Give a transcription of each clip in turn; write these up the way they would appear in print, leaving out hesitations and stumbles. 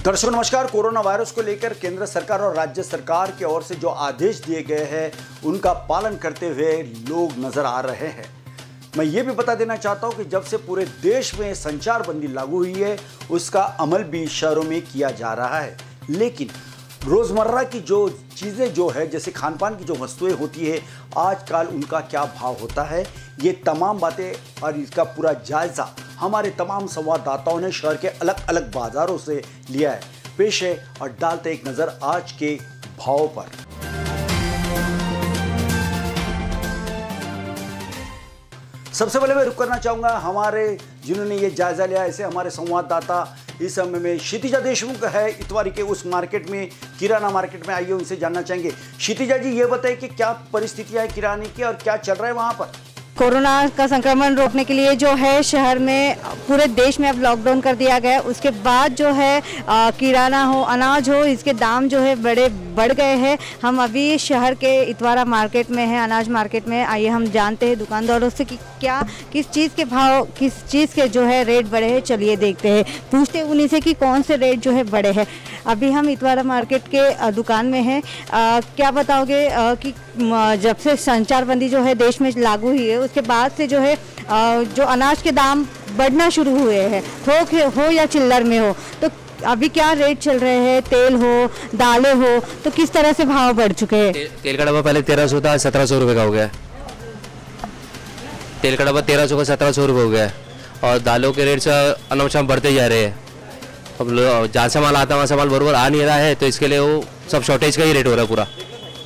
दर्शकों नमस्कार। Corona virus को लेकर केंद्र सरकार और राज्य सरकार की ओर से जो आदेश दिए गए हैं उनका पालन करते हुए लोग नजर आ रहे हैं। मैं ये भी बता देना चाहता हूं कि जब से पूरे देश में संचार बंदी लागू हुई है उसका अमल भी शहरों में किया जा रहा है, लेकिन रोजमर्रा की जो चीज़ें जो है जैसे खान पान की जो वस्तुएं होती है आजकल उनका क्या भाव होता है, ये तमाम बातें और इसका पूरा जायजा हमारे तमाम संवाददाताओं ने शहर के अलग अलग बाजारों से लिया है। पेश है और डालते एक नजर आज के भाव पर। सबसे पहले मैं रुक करना चाहूंगा हमारे जिन्होंने ये जायजा लिया, ऐसे हमारे संवाददाता इस समय में क्षितिजा देशमुख है इतवारी के उस मार्केट में, किराना मार्केट में। आइए उनसे जानना चाहेंगे। क्षितिजा जी, ये बताइए कि क्या परिस्थितियां है किराने की और क्या चल रहा है वहां पर? कोरोना का संक्रमण रोकने के लिए जो है शहर में पूरे देश में अब लॉकडाउन कर दिया गया है। उसके बाद जो है किराना हो, अनाज हो, इसके दाम जो है बड़े बढ़ गए हैं। हम अभी शहर के इतवारा मार्केट में हैं, अनाज मार्केट में। आइए हम जानते हैं दुकानदारों से कि क्या किस चीज़ के भाव, किस चीज़ के जो है रेट बढ़े हैं। चलिए देखते हैं, पूछते उन्हीं से कि कौन से रेट जो है बढ़े हैं। अभी हम इतवारा मार्केट के दुकान में हैं। क्या बताओगे कि जब से संचारबंदी जो है देश में लागू हुई है उसके बाद से जो है जो अनाज के दाम बढ़ना शुरू हुए हैं, थोक हो या चिल्लर में हो, तो अभी क्या रेट चल रहे हैं? तेल हो, दालें हो, तो किस तरह से भाव बढ़ चुके हैं? तेल का डब्बा पहले 1300 था, 1700 रुपये का हो गया। तेल का डब्बा 1300 का 1700 रुपये हो गया और दालों के रेट से अनवशाम बढ़ते जा रहे हैं। अब जहाँ से माल आता है वहाँ से माल बराबर आ नहीं रहा है, तो इसके लिए वो सब शॉर्टेज का ही रेट हो रहा है पूरा।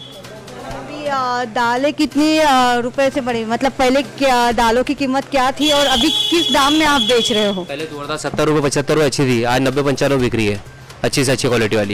दालें कितनी रुपए से बढ़ी, मतलब पहले क्या दालों की कीमत क्या थी और अभी किस दाम में आप बेच रहे हो? पहले तो 70 रुपये 75 रुपये अच्छी थी, आज 90-95 बिक रही है, अच्छी से अच्छी क्वालिटी वाली।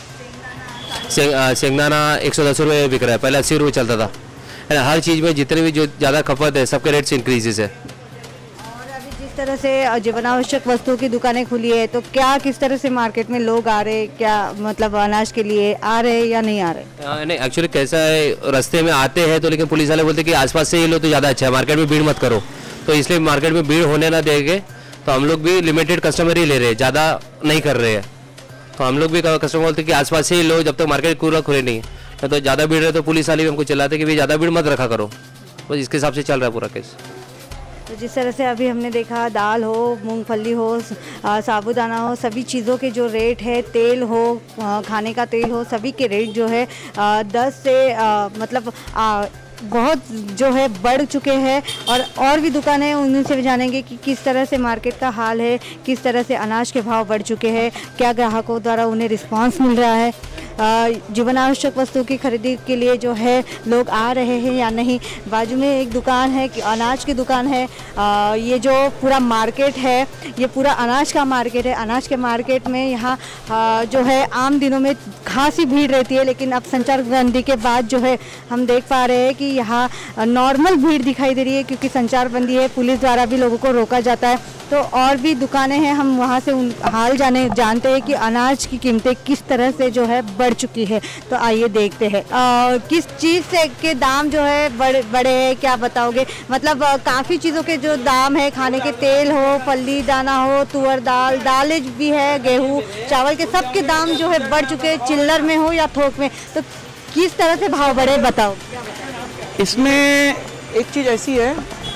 शेंगदाना 110 रुपये बिक रहा है, पहले 80 रुपये चलता था। हर चीज़ में जितने भी जो ज़्यादा खपत है सबके रेट्स इंक्रीजेस है। जिस तरह से जीवनावश्यक वस्तुओं की दुकानें खुली है तो क्या किस तरह से मार्केट में लोग आ रहे, क्या मतलब अनाज के लिए आ रहे या नहीं आ रहे? नहीं, एक्चुअली कैसा है, रास्ते में आते हैं तो लेकिन पुलिस वाले बोलते हैं कि आसपास से ये लो तो ज़्यादा अच्छा है, मार्केट में भीड़ मत करो। तो इसलिए मार्केट में भीड़ होने ना देंगे तो हम लोग भी लिमिटेड कस्टमर ही ले रहे हैं, ज़्यादा नहीं कर रहे हैं। तो हम लोग भी कस्टमर बोलते हैं कि आसपास से ही लो जब तक मार्केट पूरा खुले नहीं है। तो ज़्यादा भीड़ है तो पुलिस वाले भी हमको चिल्लाते कि भाई ज़्यादा भीड़ मत रखा करो। बस इसके हिसाब से चल रहा है पूरा केस। तो जिस तरह से अभी हमने देखा, दाल हो, मूंगफली हो, साबूदाना हो, सभी चीज़ों के जो रेट है, तेल हो, खाने का तेल हो, सभी के रेट जो है 10 से मतलब बहुत जो है बढ़ चुके हैं। और भी दुकानें उन्हीं से भी जानेंगे कि किस तरह से मार्केट का हाल है, किस तरह से अनाज के भाव बढ़ चुके हैं, क्या ग्राहकों द्वारा उन्हें रिस्पांस मिल रहा है, जीवनावश्यक वस्तुओं की खरीदी के लिए जो है लोग आ रहे हैं या नहीं। बाजू में एक दुकान है, अनाज की दुकान है। ये जो पूरा मार्केट है ये पूरा अनाज का मार्केट है। अनाज के मार्केट में यहाँ जो है आम दिनों में खासी भीड़ रहती है, लेकिन अब संचारबंदी के बाद जो है हम देख पा रहे हैं कि यहाँ नॉर्मल भीड़ दिखाई दे रही है, क्योंकि संचारबंदी है, पुलिस द्वारा भी लोगों को रोका जाता है। तो और भी दुकानें हैं, हम वहाँ से हाल जानते हैं कि अनाज की कीमतें किस तरह से जो है बढ़ चुकी है। तो आइए देखते हैं किस चीज़ से के दाम जो है बढ़े हैं, क्या बताओगे? मतलब काफ़ी चीज़ों के जो दाम है, खाने के तेल हो, फली दाना हो, तुअर दाल, दालें भी है, गेहूँ, चावल के सब के दाम जो है बढ़ चुके हैं, चिल्लर में हो या थोक में। तो किस तरह से भाव बढ़े बताओ। इसमें एक चीज़ ऐसी है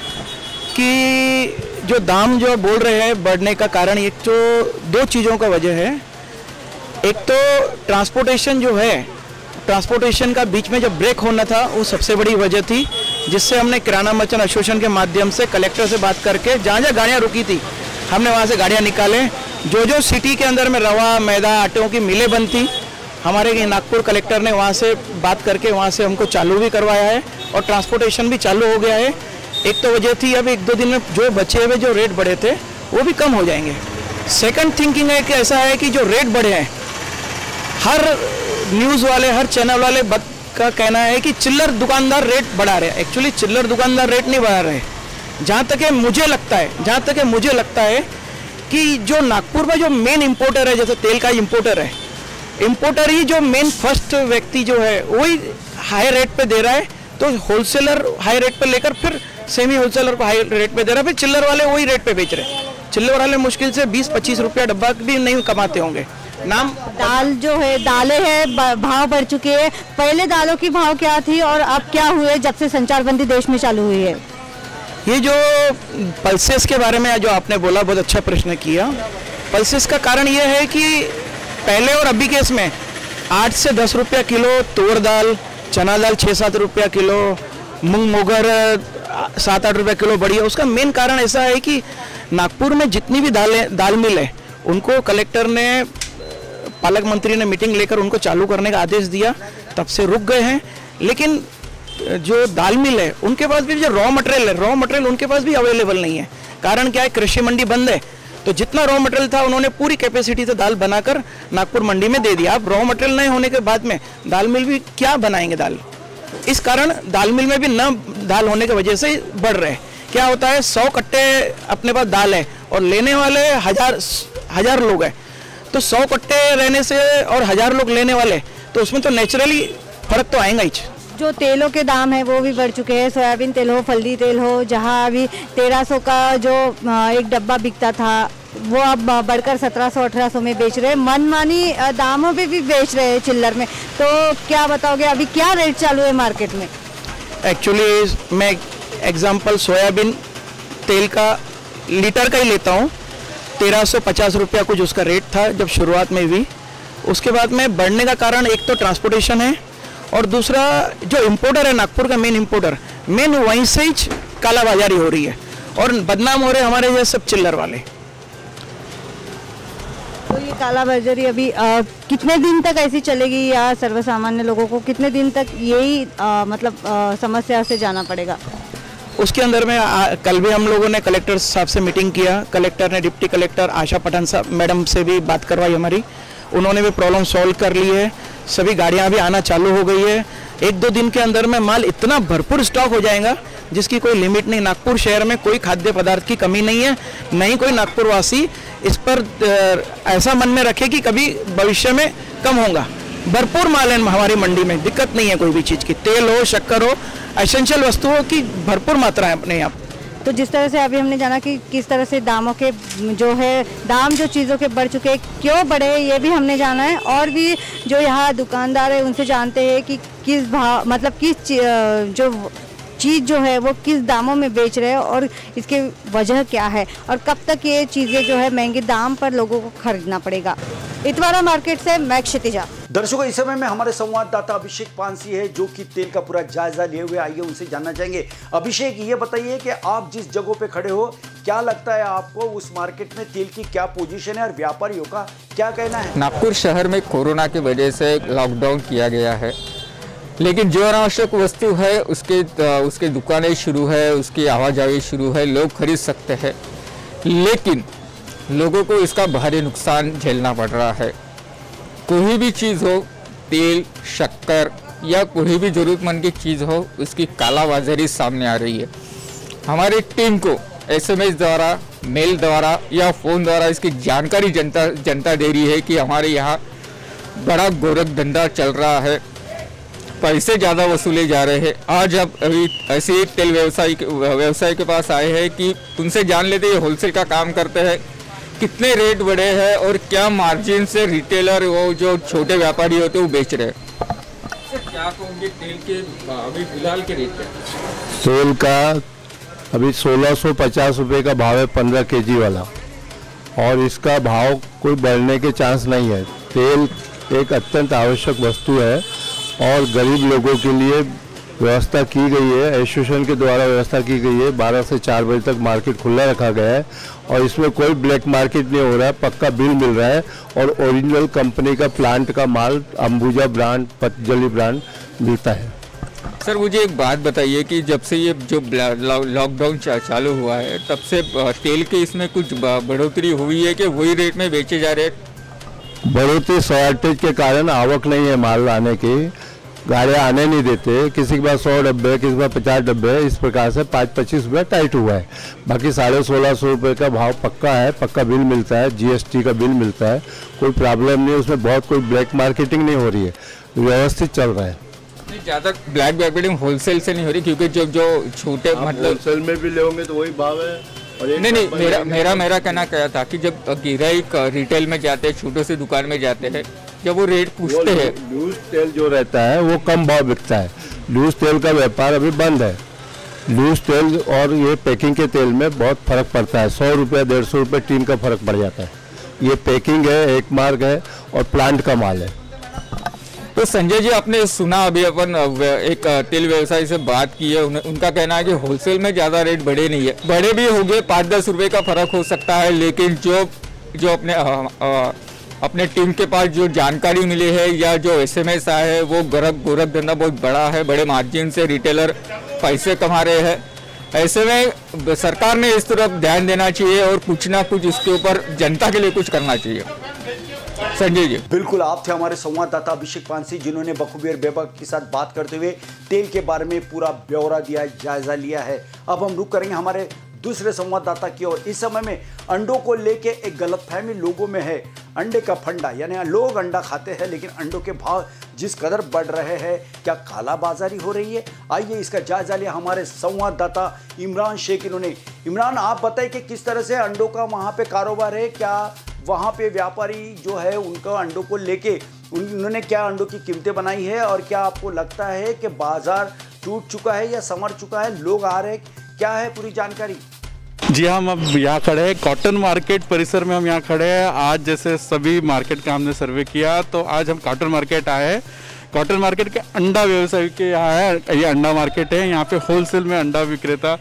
कि जो दाम जो बोल रहे हैं बढ़ने का कारण एक तो 2 चीज़ों का वजह है। एक तो ट्रांसपोर्टेशन जो है, ट्रांसपोर्टेशन का बीच में जब ब्रेक होना था वो सबसे बड़ी वजह थी, जिससे हमने किराना मर्चेंट एसोसिएशन के माध्यम से कलेक्टर से बात करके जहाँ जहाँ गाड़ियाँ रुकी थी हमने वहाँ से गाड़ियाँ निकाले। जो सिटी के अंदर में रवा, मैदा, आटों की मिलें बंद थी, हमारे नागपुर कलेक्टर ने वहाँ से बात करके वहाँ से हमको चालू भी करवाया है और ट्रांसपोर्टेशन भी चालू हो गया है। एक तो वजह थी, अब 1-2 दिन में जो बचे हुए जो रेट बढ़े थे वो भी कम हो जाएंगे। सेकंड थिंकिंग है कि ऐसा है कि जो रेट बढ़े हैं, हर न्यूज़ वाले, हर चैनल वाले का कहना है कि चिल्लर दुकानदार रेट बढ़ा रहे हैं। एक्चुअली चिल्लर दुकानदार रेट नहीं बढ़ा रहे। जहाँ तक है मुझे लगता है कि जो नागपुर में जो मेन इम्पोर्टर है, जैसे तेल का इम्पोर्टर है, इम्पोर्टर ही जो मेन फर्स्ट व्यक्ति जो है वही हाई रेट पे दे रहा है। तो होलसेलर हाई रेट पे लेकर फिर सेमी होलसेलर को हाई रेट पे दे रहा है, फिर चिल्लर वाले वही रेट पे बेच रहे हैं। चिल्लर वाले मुश्किल से 20-25 रुपया डब्बा भी नहीं कमाते होंगे। नाम दाल जो है, दालें हैं, भाव बढ़ चुके हैं। पहले दालों की भाव क्या थी और अब क्या हुए जब से संचारबंदी देश में चालू हुई है? ये जो पल्सेस के बारे में जो आपने बोला, बहुत अच्छा प्रश्न किया। पल्सेस का कारण ये है कि पहले और अभी के इसमें 8 से 10 रुपया किलो तुअर दाल, चना दाल 6-7 रुपया किलो, मूंग मोगर 7-8 रुपया किलो बढ़ी है। उसका मेन कारण ऐसा है कि नागपुर में जितनी भी दाल मिल है उनको कलेक्टर ने, पालक मंत्री ने मीटिंग लेकर उनको चालू करने का आदेश दिया, तब से रुक गए हैं। लेकिन जो दाल मिल है उनके पास भी जो रॉ मटेरियल उनके पास भी अवेलेबल नहीं है। कारण क्या है, कृषि मंडी बंद है, तो जितना रॉ मटेरियल था उन्होंने पूरी कैपेसिटी से दाल बनाकर नागपुर मंडी में दे दिया। अब रॉ मटेरियल नहीं होने के बाद में दाल मिल भी क्या बनाएंगे दाल, इस कारण दाल मिल में भी न दाल होने की वजह से बढ़ रहे हैं। क्या होता है, 100 कट्टे अपने पास दाल है और लेने वाले हजार लोग हैं, तो 100 कट्टे रहने से और 1000 लोग लेने वाले, तो उसमें तो नेचुरली फर्क तो आएगा ही। जो तेलों के दाम है वो भी बढ़ चुके हैं। सोयाबीन तेल हो, फल्दी तेल हो, जहां अभी 1300 का जो एक डब्बा बिकता था वो अब बढ़कर 1700-1800 में बेच रहे हैं। मनमानी दामों पे भी बेच रहे हैं चिल्लर में। तो क्या बताओगे, अभी क्या रेट चालू है मार्केट में? एक्चुअली मैं एग्जांपल सोयाबीन तेल का लीटर का ही लेता हूँ। 1350 रुपया कुछ उसका रेट था जब शुरुआत में हुई। उसके बाद में बढ़ने का कारण एक तो ट्रांसपोर्टेशन है और दूसरा जो इम्पोर्टर है, नागपुर का मेन इम्पोर्टर, वहीं से ही कालाबाजारी हो रही है और बदनाम हो रहे हमारे जैसे सब चिल्लर वाले। तो ये कालाबाजारी अभी कितने दिन तक ऐसी चलेगी, या सर्वसामान्य लोगों को कितने दिन तक यही समस्या से जाना पड़ेगा? उसके अंदर में कल भी हम लोगों ने कलेक्टर साहब से मीटिंग किया। कलेक्टर ने डिप्टी कलेक्टर आशा पठान साहब मैडम से भी बात करवाई हमारी, उन्होंने भी प्रॉब्लम सॉल्व कर ली है। सभी गाड़ियां भी आना चालू हो गई है। 1-2 दिन के अंदर में माल इतना भरपूर स्टॉक हो जाएगा जिसकी कोई लिमिट नहीं। नागपुर शहर में कोई खाद्य पदार्थ की कमी नहीं है, नहीं कोई नागपुर वासी इस पर ऐसा मन में रखे कि कभी भविष्य में कम होगा। भरपूर माल है हमारी मंडी में, दिक्कत नहीं है कोई भी चीज़ की। तेल हो, शक्कर हो, एसेंशियल वस्तुओं की भरपूर मात्रा है अपने यहाँ। तो जिस तरह से अभी हमने जाना कि किस तरह से दामों के जो है दाम जो चीज़ों के बढ़ चुके हैं, क्यों बढ़े ये भी हमने जाना है। और भी जो यहाँ दुकानदार है उनसे जानते हैं कि किस भाव जो चीज़ जो है वो किस दामों में बेच रहे हैं और इसके वजह क्या है और कब तक ये चीज़ें जो है महंगे दाम पर लोगों को खरीदना पड़ेगा। इतवारा मार्केट से मैं क्षितिजा। दर्शकों, इस समय में हमारे संवाददाता अभिषेक पानसी है जो कि तेल का पूरा जायजा लिए हुए, आइए उनसे जानना चाहेंगे। अभिषेक, ये बताइए कि आप जिस जगह पे खड़े हो, क्या लगता है आपको उस मार्केट में तेल की क्या पोजीशन है और व्यापारियों का क्या कहना है? नागपुर शहर में कोरोना की वजह से लॉकडाउन किया गया है, लेकिन जो अनावश्यक वस्तु है उसके दुकानें शुरू है, उसकी आवाजाही शुरू है, लोग खरीद सकते हैं, लेकिन लोगों को इसका भारी नुकसान झेलना पड़ रहा है। कोई भी चीज़ हो, तेल, शक्कर या कोई भी ज़रूरतमंद की चीज़ हो, उसकी कालाबाजारी सामने आ रही है। हमारी टीम को SMS द्वारा, मेल द्वारा या फ़ोन द्वारा इसकी जानकारी जनता दे रही है कि हमारे यहाँ बड़ा गोरख धंधा चल रहा है, पैसे ज़्यादा वसूले जा रहे हैं। आज अब अभी ऐसे एक तेल व्यवसाय के पास आए हैं कि उनसे जान लेते हैं, होलसेल का काम करते हैं, कितने रेट बढ़े हैं और क्या मार्जिन से रिटेलर वो जो छोटे व्यापारी होते हैं वो बेच रहे हैं। क्या कहोगे तेल के अभी फिलहाल के रेट क्या? तेल का अभी 1650 रुपये का भाव है 15 kg वाला, और इसका भाव कोई बढ़ने के चांस नहीं है। तेल एक अत्यंत आवश्यक वस्तु है और गरीब लोगों के लिए व्यवस्था की गई है, एसोसिएशन के द्वारा व्यवस्था की गई है। 12 से 4 बजे तक मार्केट खुला रखा गया है और इसमें कोई ब्लैक मार्केट नहीं हो रहा है, पक्का बिल मिल रहा है और ओरिजिनल कंपनी का प्लांट का माल अंबुजा ब्रांड, पतंजलि ब्रांड मिलता है। सर, मुझे एक बात बताइए कि जब से ये जो लॉकडाउन चालू हुआ है तब से तेल के इसमें कुछ बढ़ोतरी हुई है कि वही रेट में बेचे जा रहे हैं? बढ़ोतरी शॉर्टेज के कारण आवक नहीं है माल लाने की, गाड़ियाँ आने नहीं देते, किसी के पास 100 डब्बे, किसी के पास 50 डब्बे, इस प्रकार से 5-25 रुपये टाइट हुआ है। बाकी 1650 रुपये का भाव पक्का है, पक्का बिल मिलता है, GST का बिल मिलता है, कोई प्रॉब्लम नहीं है उसमें। बहुत कोई ब्लैक मार्केटिंग नहीं हो रही है, व्यवस्थित चल रहा है। ज़्यादा ब्लैक मार्केटिंग होलसेल से नहीं हो रही, क्योंकि जो छोटे मतलब होलसेल में भी लोगे तो वही भाव है, नहीं, मेरा कहना क्या था कि जब गिराईक रिटेल में जाते हैं, छोटे से दुकान में जाते हैं, जब वो रेट पूछते हैं, लूज तेल जो रहता है वो कम भाव बिकता है। लूज तेल का व्यापार अभी बंद है। लूज तेल और ये पैकिंग के तेल में बहुत फर्क पड़ता है। 100 रुपये 150 रुपये टीन का फर्क पड़ जाता है। ये पैकिंग है, एक मार्ग है और प्लांट का माल है। तो संजय जी, आपने सुना अभी अपन एक तेल व्यवसायी से बात की है, उनका कहना है कि होलसेल में ज़्यादा रेट बढ़े नहीं है, बढ़े भी होंगे, 5-10 रुपये का फर्क हो सकता है, लेकिन जो अपने टीम के पास जो जानकारी मिली है या जो SMS आया है, वो गोरख धंधा बहुत बड़ा है, बड़े मार्जिन से रिटेलर पैसे कमा रहे हैं। ऐसे में सरकार ने इस तरफ ध्यान देना चाहिए और कुछ ना कुछ इसके ऊपर जनता के लिए कुछ करना चाहिए। संजय जी, बिल्कुल, आप थे हमारे संवाददाता अभिषेक पानसी, जिन्होंने बखूबी और बेबाक के साथ बात करते हुए तेल के बारे में पूरा ब्यौरा दिया, जायजा लिया है। अब हम रुक करेंगे हमारे दूसरे संवाददाता की ओर। इस समय में अंडों को लेके एक गलतफहमी लोगों में है। अंडे का फंडा, यानी लोग अंडा खाते हैं, लेकिन अंडों के भाव जिस कदर बढ़ रहे हैं, क्या कालाबाजारी हो रही है? आइए इसका जायजा लिया हमारे संवाददाता इमरान शेख। इमरान, आप बताइए कि किस तरह से अंडों का वहाँ पे कारोबार है? क्या वहाँ पे व्यापारी जो है उनका अंडों को लेके उन्होंने क्या अंडों की कीमतें बनाई है, और क्या आपको लगता है कि बाजार टूट चुका है या संवर चुका है, लोग आ रहे हैं, क्या है पूरी जानकारी? जी, हम अब यहाँ खड़े हैं कॉटन मार्केट परिसर में। हम यहाँ खड़े हैं। आज जैसे सभी मार्केट का हमने सर्वे किया, तो आज हम कॉटन मार्केट आए हैं। कॉटन मार्केट के अंडा व्यवसायी के यहाँ है, ये अंडा मार्केट है। यहाँ पे होलसेल में अंडा विक्रेता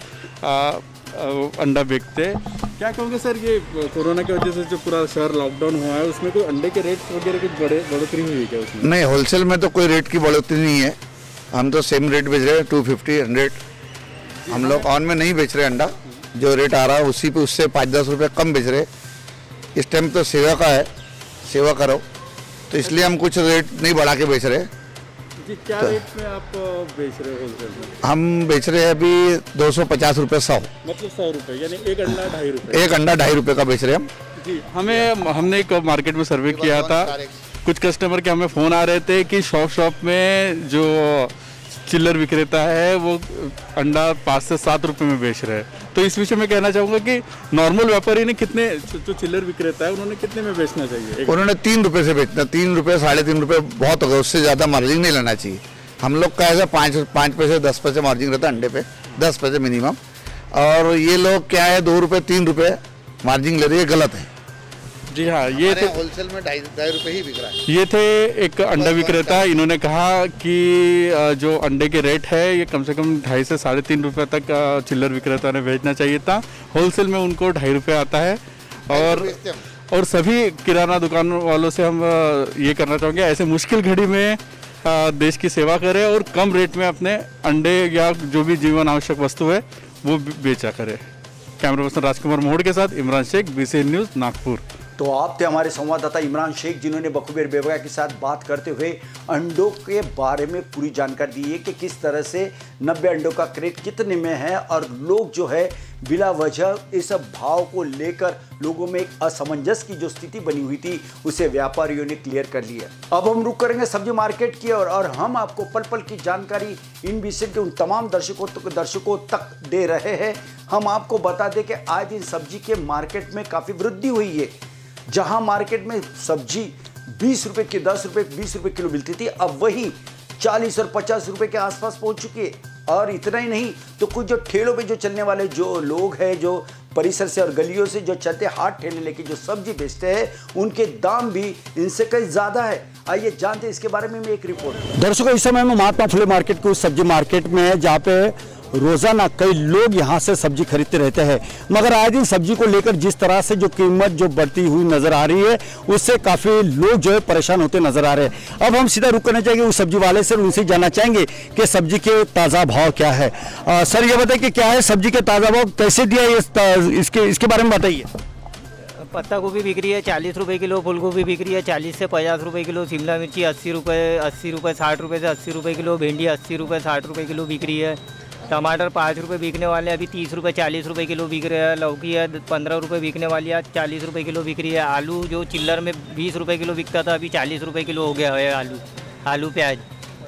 अंडा बेचते। क्या कहोगे सर, ये कोरोना की वजह से जो पूरा शहर लॉकडाउन हुआ है, उसमें कोई अंडे के रेट वगैरह कुछ बढ़ोतरी हुई है क्या उसमें? नहीं, होलसेल में तो कोई रेट की बढ़ोतरी नहीं है। हम तो सेम रेट बेच रहे हैं, 250, 100। हम लोग ऑन में नहीं बेच रहे अंडा, जो रेट आ रहा है उसी पे, उससे 5-10 रुपये कम बेच रहे। इस टाइम तो सेवा का है, सेवा करो, तो इसलिए हम कुछ रेट नहीं बढ़ा के बेच रहे। जी, क्या रेट में आप बेच रहे हो होलसेल में? हम बेच रहे हैं अभी 250 रुपये 100, मतलब 100 रुपये, यानी एक अंडा 2.5 रुपये। एक अंडा 2.5 रुपये का बेच रहे हैं हम। जी, हमने एक मार्केट में सर्वे किया था। कुछ कस्टमर के हमें फ़ोन आ रहे थे कि शॉप में जो चिल्लर विक्रेता है वो अंडा 5 से 7 रुपये में बेच रहे हैं। तो इस विषय में कहना चाहूँगा कि नॉर्मल व्यापारी ने कितने, जो चिल्लर विक्रेता है, उन्होंने कितने में बेचना चाहिए? उन्होंने 3 रुपये से बेचना। 3 रुपये 3.5 रुपये बहुत हो गए, उससे ज़्यादा मार्जिन नहीं लेना चाहिए। हम लोग का ऐसा 5 पैसे 10 पैसे मार्जिन रहता है अंडे पे, 10 पैसे मिनिमम। और ये लोग क्या है 2 रुपये 3 रुपये मार्जिन ले रहे हैं, गलत है। जी हाँ, ये थे होलसेल में 2.5 रुपये ही बिक रहा है। ये थे एक अंडा विक्रेता। इन्होंने कहा कि जो अंडे के रेट है ये कम से कम 2.5 से 3.5 रुपये तक चिल्लर विक्रेता ने बेचना चाहिए था। होलसेल में उनको 2.5 रुपये आता है। और सभी किराना दुकान वालों से हम ये करना चाहेंगे, ऐसे मुश्किल घड़ी में देश की सेवा करें और कम रेट में अपने अंडे या जो भी जीवन आवश्यक वस्तु है वो बेचा करें। कैमरा पर्सन राजकुमार मोहड़ के साथ इमरान शेख, BCN न्यूज़, नागपुर। तो आप थे हमारे संवाददाता इमरान शेख, जिन्होंने बखूबी और बेबाक के साथ बात करते हुए अंडों के बारे में पूरी जानकारी दी है कि किस तरह से 90 अंडों का क्रेट कितने में है, और लोग जो है बिला वजह इस भाव को लेकर लोगों में एक असमंजस की जो स्थिति बनी हुई थी, उसे व्यापारियों ने क्लियर कर लिया। अब हम रुक करेंगे सब्जी मार्केट की ओर, और हम आपको पल पल की जानकारी Inbcn के उन तमाम दर्शकों तक दे रहे हैं। हम आपको बता दें कि आज दिन सब्जी के मार्केट में काफ़ी वृद्धि हुई है। जहां मार्केट में सब्जी 20 रुपये की 10 रुपये 20 रुपये किलो मिलती थी, अब वही 40 और 50 रुपये के आसपास पहुंच चुकी है। और इतना ही नहीं, तो कुछ जो ठेलों पे जो चलने वाले जो लोग हैं, जो परिसर से और गलियों से जो चलते हाथ ठेले लेके जो सब्जी बेचते हैं, उनके दाम भी इनसे कहीं ज़्यादा है। आइए जानते हैं इसके बारे में एक रिपोर्ट। दर्शकों, इस समय में महात्मा फुले मार्केट को सब्जी मार्केट में है, जहाँ पे रोजाना कई लोग यहाँ से सब्जी खरीदते रहते हैं। मगर आए दिन सब्जी को लेकर जिस तरह से जो कीमत जो बढ़ती हुई नजर आ रही है, उससे काफी लोग जो है परेशान होते नजर आ रहे हैं। अब हम सीधा रुक करना चाहेंगे उस सब्जी वाले से, उनसे जानना चाहेंगे कि सब्जी के ताज़ा भाव क्या है। सर, ये बताइए कि क्या है सब्जी के ताज़ा भाव, कैसे दिया है, इसके बारे में बताइए। पत्ता गोभी बिक रही है 40 रुपये किलो, फूल गोभी बिक रही है 40 से 50 रुपये किलो, शिमला मिर्ची 80 रुपये 60 रुपये से 80 रुपये किलो, भिंडी 80 रुपये 60 रुपये किलो बिक रही है। टमाटर 5 रुपये बिकने वाले, अभी 30 रुपये 40 रुपये किलो बिक रहे हैं। लौकी है 15 रुपये बिकने वाली है, 40 रुपये किलो बिक रही है। आलू जो चिल्लर में 20 रुपये किलो बिकता था, अभी 40 रुपये किलो हो गया है आलू प्याज।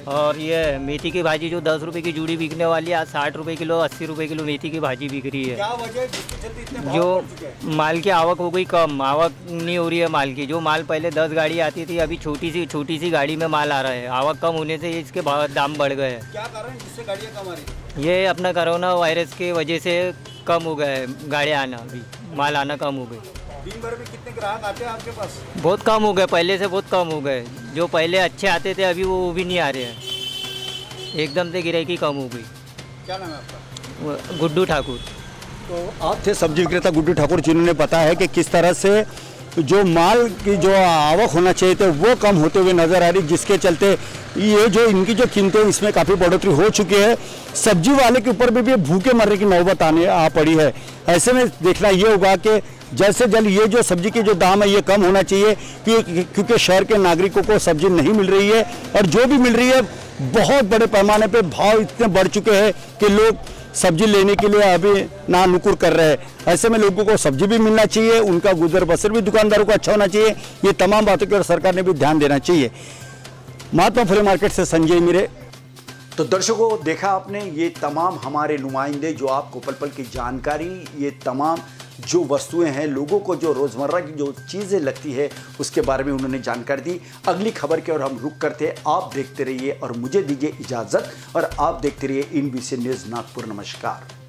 और ये मेथी की भाजी जो 10 रुपए की जूड़ी बिकने वाली है, आज 60 रुपए किलो, 80 रुपए किलो मेथी की भाजी बिक रही है। क्या वजह है जिसके चलते इतने भाव जो बढ़ चुके हैं? माल की आवक हो गई कम, आवक नहीं हो रही है माल की। जो माल पहले 10 गाड़ी आती थी, अभी छोटी सी गाड़ी में माल आ रहा है। आवक कम होने से इसके दाम बढ़ गए हैं। क्या कारण जिससे गाड़ियाँ कम आ रही? ये अपना कोरोना वायरस के वजह से कम हो गए गाड़ियाँ आना, अभी माल आना कम हो गई। दिन भर में कितने ग्राहक आते हैं आपके पास? बहुत कम हो गए, पहले से बहुत कम हो गए। जो पहले अच्छे आते थे अभी वो भी नहीं आ रहे हैं, एकदम से गिराई कम हो गई। क्या नाम है आपका? गुड्डू ठाकुर। तो आप थे सब्जी विक्रेता गुड्डू ठाकुर, जिन्होंने बताया है कि किस तरह से जो माल की जो आवक होना चाहिए थे वो कम होते हुए नजर आ रही, जिसके चलते ये जो इनकी जो कीमतें इसमें काफ़ी बढ़ोतरी हो चुकी है। सब्जी वाले के ऊपर भी भूखे मरने की नौबत आ पड़ी है। ऐसे में देखना ये होगा कि जल्द से जल्द ये जो सब्जी के जो दाम है ये कम होना चाहिए, क्योंकि शहर के नागरिकों को सब्जी नहीं मिल रही है, और जो भी मिल रही है बहुत बड़े पैमाने पे भाव इतने बढ़ चुके हैं कि लोग सब्जी लेने के लिए अभी ना नुकुर कर रहे हैं। ऐसे में लोगों को सब्जी भी मिलना चाहिए, उनका गुजर बसर भी दुकानदारों को अच्छा होना चाहिए। ये तमाम बातों की ओर सरकार ने भी ध्यान देना चाहिए। महात्मा फुले मार्केट से संजय मिरे। तो दर्शकों, देखा आपने ये तमाम हमारे नुमाइंदे जो आपको पल पल की जानकारी, ये तमाम जो वस्तुएं हैं, लोगों को जो रोज़मर्रा की जो चीज़ें लगती है उसके बारे में उन्होंने जानकारी दी। अगली खबर की ओर हम रुक करते हैं। आप देखते रहिए और मुझे दीजिए इजाज़त, और आप देखते रहिए INBCN न्यूज़ नागपुर। नमस्कार।